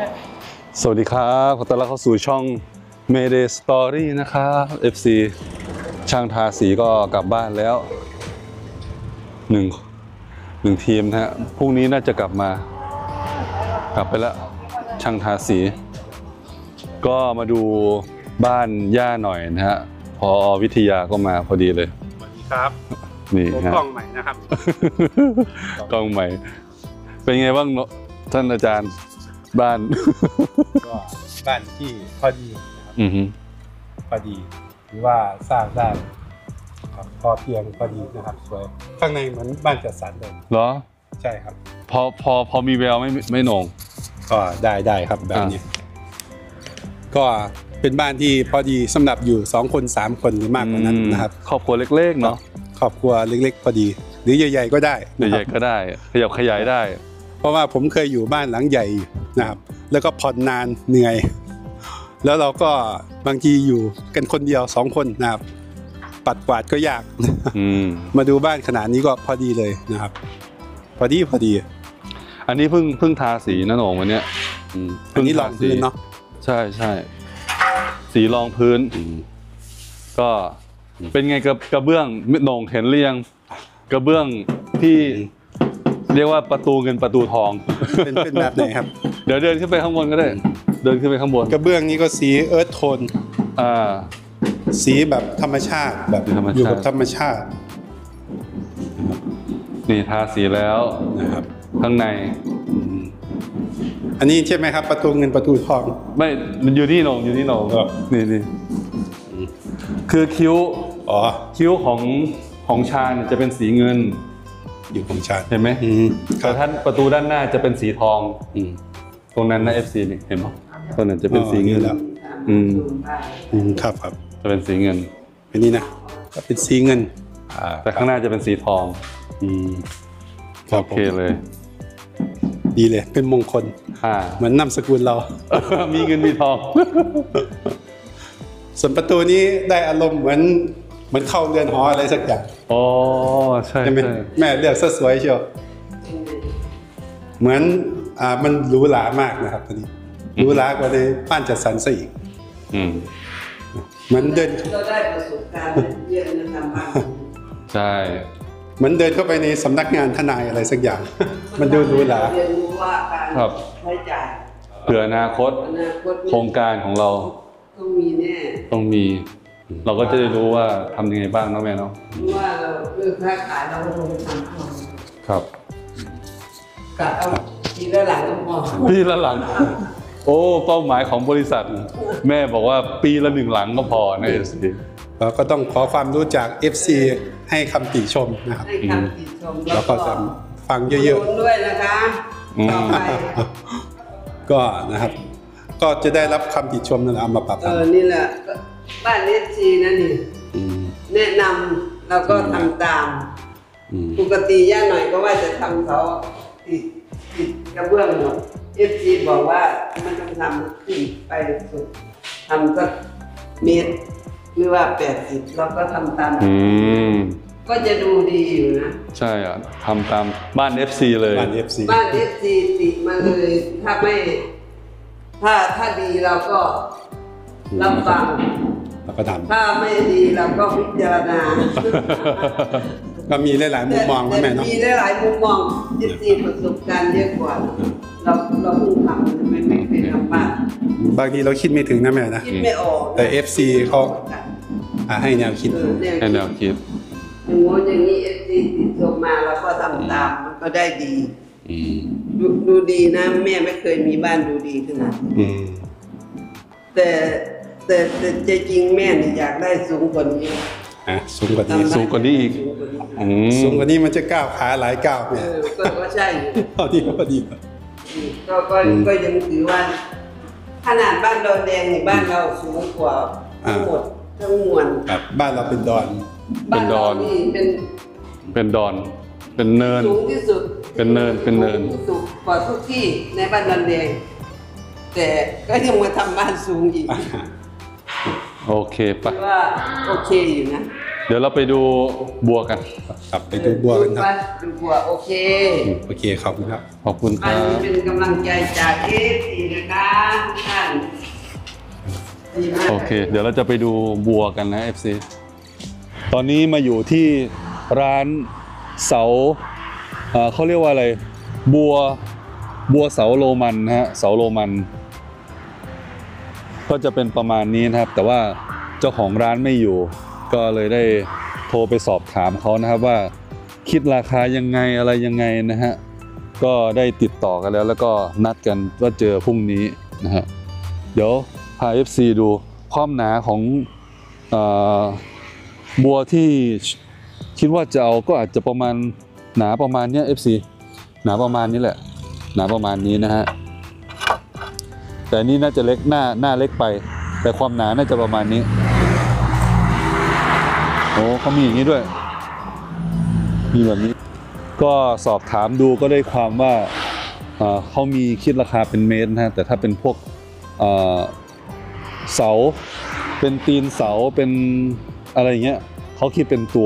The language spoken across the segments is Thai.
สวัสดีครับขอต้อนรับเข้าสู่ช่อง Mayday Story นะครับ FC ช่างทาสีก็กลับบ้านแล้วหนึ่งทีมนะฮะพรุ่งนี้น่าจะกลับไปแล้วช่างทาสีก็มาดูบ้านย่าหน่อยนะฮะพอวิทยาก็มาพอดีเลยสวัสดีครับนี่ฮะกล้องใหม่นะครับกล้องใหม่เป็นไงบ้างท่านอาจารย์บ้านก็บ้านที่พอดีนะครับพอดีหรือว่าสร้างได้ครับพอเพียงพอดีนะครับสวยข้างในเหมือนบ้านจัดสรรเลยเหรอใช่ครับพอมีแววไม่หน่งก็ได้ครับแบบนี้ก็เป็นบ้านที่พอดีสำหรับอยู่2 คน 3 คนหรือมากกว่านั้นนะครับครอบครัวเล็กๆเนาะครอบครัวเล็กๆพอดีหรือใหญ่ๆก็ได้ใหญ่ๆก็ได้ขยับขยายได้เพราะว่าผมเคยอยู่บ้านหลังใหญ่นะครับแล้วก็ผ่อนนานเหนื่อยแล้วเราก็บางทีอยู่กันคนเดียว2 คนนะครับปัดกวาดก็ยากมาดูบ้านขนาดนี้ก็พอดีเลยนะครับพอดีอันนี้เพิ่งทาสีนะหนงวันเนี้ยอันนี้รองพื้นเนาะใช่สีรองพื้นก็เป็นไงกระเบื้องหนงเห็นหรือยังกระเบื้องที่เรียกว่าประตูเงินประตูทองเป็นแบบไหนครับเดี๋ยวเดินขึ้นไปข้างบนก็ได้เดินขึ้นไปข้างบนกระเบื้องนี้ก็สีเอิร์ธโทนสีแบบธรรมชาติแบบอยู่กับธรรมชาตินี่ทาสีแล้วนะครับข้างในอันนี้ใช่ไหมครับประตูเงินประตูทองไม่มันอยู่ที่หนงนี่คือคิ้วของชาเนี่ยจะเป็นสีเงินอยู่ของชาเห็นไหมแต่ท่านประตูด้านหน้าจะเป็นสีทองตรงนั้นนะ FC นี่เห็นไหมตรงนั้นจะเป็นสีเงินครับจะเป็นสีเงินอันนี้นะก็เป็นสีเงินแต่ข้างหน้าจะเป็นสีทองโอเคเลยดีเลยเป็นมงคลเหมือนนามสกุลเรามีเงินมีทองส่วนประตูนี้ได้อารมณ์เหมือนเข้าเรือนหออะไรสักอย่างอ๋อใช่แม่เลือกซะสวยเชียวเหมือนมันหรูหรามากนะครับตอนนี้หรูหรากว่าในบ้านจัดสรรซะอีกเหมือนเดินเราได้ประสบการณ์เยอะนะครับใช่เหมือนเดินเข้าไปในสำนักงานทนายอะไรสักอย่างมันดูหรูหราเรียนรู้ว่าการใช้จ่ายเผื่ออนาคตโครงการของเราต้องมีแน่ต้องมีเราก็จะได้รู้ว่าทำยังไงบ้างเนาะแม่เนาะว่าเราเลือกค้าขายเราลงไปทำก่อนครับกะเอาปีละหลังก็พอปีละหลังโอ้เป้าหมายของบริษัทแม่บอกว่าปีละ1 หลังก็พอนะFC เราก็ต้องขอความรู้จาก FC ให้คำติชมนะครับให้คำติชมแล้วก็จะฟังเยอะๆด้วยนะคะต่อไปก็นะครับก็จะได้รับคำติชมนั้นเอามาปรับนี่แหละบ้านFCนั่นนี่แนะนำเราก็ทำตามปกติย่าหน่อยก็ว่าจะทำเขาติดกระเบื้องหมดFCบอกว่ามันต้องทำขึ้นไปสุดทำสักเมตรหรือว่า80เราก็ทำตามก็จะดูดีอยู่นะใช่อ่ะทำตามบ้าน FC เลยบ้าน FC ติมาเลยถ้าดีเราก็รับฟังแล้วก็ทำถ้าไม่ดีเราก็พิจารณาก็มีหลายๆมุมมองนะแม่เนาะมีหลายๆมุมมองFCประสบการณ์เยอะกว่าเราเพิ่งทำไม่เคยทำบ้านบางทีเราคิดไม่ถึงนะแม่นะคิดไม่ออกแต่ FC เขาให้แนวคิดอย่างนี้ FC ติดชมมาเราก็ทำตามมันก็ได้ดีดูดีนะแม่ไม่เคยมีบ้านดูดีขนาดแต่ใจจริงแม่อยากได้สูงกว่านี้สูงกว่านี้อีกสูงกว่านี้มันจะก้าวขาหลายก้าวเนี่ยก็ใช่พอดีก็ยังถือว่าขนาดบ้านดอนแดงในบ้านเราสูงกว่าทั้งหมดทั้งมวลบ้านเราเป็นดอนเป็นดอนเป็นเนินสูงที่สุดเป็นเนินสูงกว่าทุกที่ในบ้านดอนแดงแต่ก็ยังมาทำบ้านสูงอีกโอเคปะว่าโอเคอยู่นะเดี๋ยวเราไปดูบัวกันครับไปดูบัวกันครับดูบัวโอเคขอบคุณครับขอบคุณครับเป็นกำลังใจจากFCนะคะดีมากโอเค เดี๋ยวเราจะไปดูบัวกันนะ FC ตอนนี้มาอยู่ที่ร้านเสาเขาเรียกว่าอะไรบัวเสาโรมันนะฮะเสาโรมันก็จะเป็นประมาณนี้นะครับแต่ว่าเจ้าของร้านไม่อยู่ก็เลยได้โทรไปสอบถามเขานะครับว่าคิดราคายังไงอะไรยังไงนะฮะก็ได้ติดต่อกันแล้วก็นัดกันว่าเจอพรุ่งนี้นะฮะเดี๋ยวพา FC ดูความหนาของบัวที่คิดว่าจะเอาก็อาจจะประมาณหนาประมาณนี้ FC หนาประมาณนี้แหละหนาประมาณนี้นะฮะแต่นี่น่าจะเล็กหน้าเล็กไปแต่ความหนาน่าจะประมาณนี้โอ้เขามีอย่างนี้ด้วยมีแบบนี้ก็สอบถามดูก็ได้ความว่าเขามีคิดราคาเป็นเมตรนะฮะแต่ถ้าเป็นพวกเสาเป็นตีนเสาเป็นอะไรอย่างเงี้ยเขาคิดเป็นตัว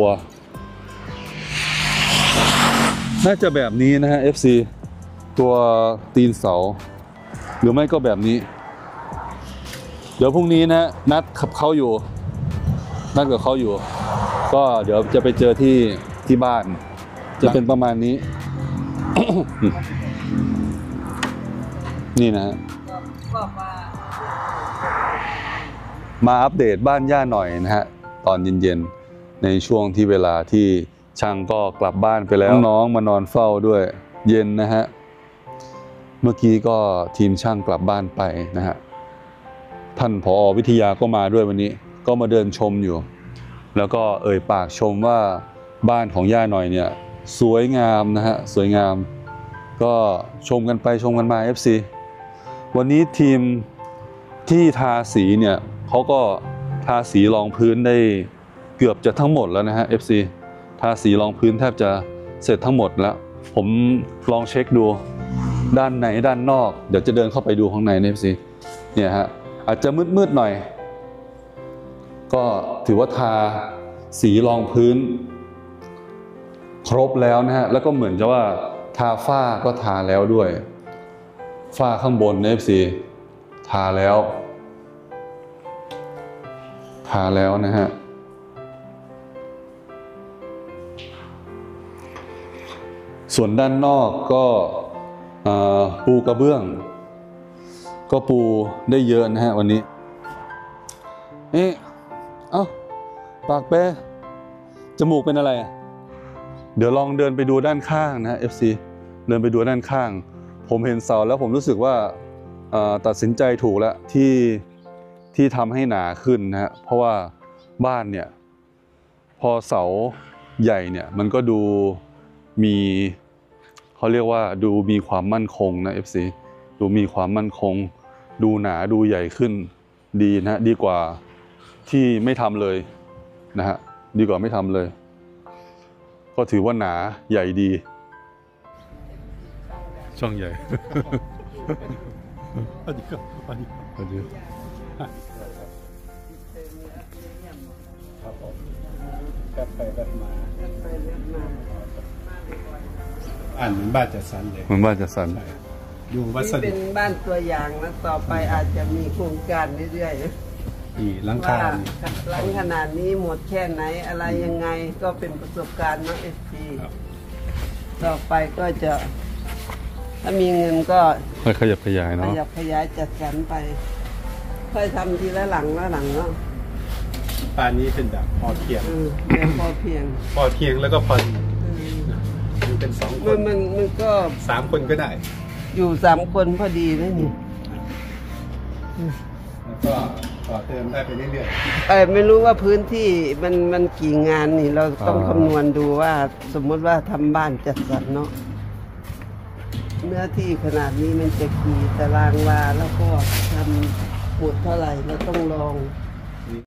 น่าจะแบบนี้นะฮะ FC ตัวตีนเสาหรือไม่ก็แบบนี้เดี๋ยวพรุ่งนี้นะนัดกับเขาอยู่ก็เดี๋ยวจะไปเจอที่บ้านจะเป็นประมาณนี้ นี่นะฮะมาอัปเดตบ้านย่าหน่อยนะฮะตอนเย็นๆในช่วงที่เวลาที่ช่างก็กลับบ้านไปแล้วน้องมานอนเฝ้าด้วยเย็นนะฮะเมื่อกี้ก็ทีมช่างกลับบ้านไปนะฮะท่านผอ.วิทยาก็มาด้วยวันนี้ก็มาเดินชมอยู่แล้วก็เอ่ยปากชมว่าบ้านของย่าหน่อยเนี่ยสวยงามนะฮะสวยงามก็ชมกันไปชมกันมา FC วันนี้ทีมที่ทาสีเนี่ยเขาก็ทาสีรองพื้นได้เกือบจะทั้งหมดแล้วนะฮะ FC ทาสีรองพื้นแทบจะเสร็จทั้งหมดแล้วผมลองเช็คดูด้านในด้านนอกเดี๋ยวจะเดินเข้าไปดูข้างในนะ FC เนี่ยฮะอาจจะมืดๆหน่อยก็ถือว่าทาสีรองพื้นครบแล้วนะฮะแล้วก็เหมือนจะว่าทาฝ้าก็ทาแล้วด้วยฝ้าข้างบนนะ FC ทาแล้วนะฮะส่วนด้านนอกก็ปูกระเบื้องก็ปูได้เยอะนะฮะวันนี้เอ้าปากเป้จมูกเป็นอะไรเดี๋ยวลองเดินไปดูด้านข้างนะฮะ FC เดินไปดูด้านข้างผมเห็นเสาแล้วผมรู้สึกว่าตัดสินใจถูกแล้วที่ทำให้หนาขึ้นนะฮะเพราะว่าบ้านเนี่ยพอเสาใหญ่เนี่ยมันก็ดูมีเขาเรียกว่าดูมีความมั่นคงนะ FC ดูมีความมั่นคงดูหนาดูใหญ่ขึ้นดีนะฮะดีกว่าที่ไม่ทำเลยนะฮะดีกว่าไม่ทำเลยก็ถือว่าหนาใหญ่ดีช่องใหญ่อันนี้ครับผมแบบไปแบบมาอ่านเหมือนบ้านจัดสรรเลยเหมือนบ้านจัดสรรอยู่วัสดุเป็นบ้านตัวอย่างแล้วต่อไปอาจจะมีโครงการเรื่อยๆนะหลังคาหลังขนาดนี้หมดแค่ไหนอะไรยังไงก็เป็นประสบการณ์เนาะ FC ต่อไปก็จะถ้ามีเงินก็ค่อยขยับขยายเนาะขยับขยายจัดสรรไปค่อยทำทีละหลังเนาะบ้านนี้เป็นแบบพอเพียงแบบพอเพียงแล้วก็พออยู่เป็น2คนมันก็ 3คนก็ได้อยู่3คนพอดีนะนี่แล้วก็ต่อเติมได้ไปเรื่อยๆไม่รู้ว่าพื้นที่มันกี่งานนี่เราต้องคำนวณดูว่าสมมติว่าทำบ้านจัดสรรเนาะเนื้อที่ขนาดนี้มันจะกี่ตารางวาแล้วก็ทำหมดเท่าไหร่เราต้องลอง